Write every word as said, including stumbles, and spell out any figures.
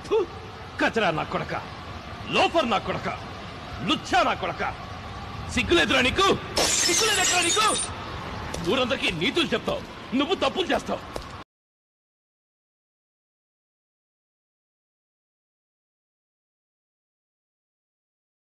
కచరా నా కొడక, లోఫర్ నా కొడక, లుచ్చా నా కొడక, సిగ్గులేదురా నీకు? సిగ్గులేదెక్కడా నీకు? ఊరందరికీ నీతులు చెప్తావు, నువ్వు తప్పులు చేస్తావు.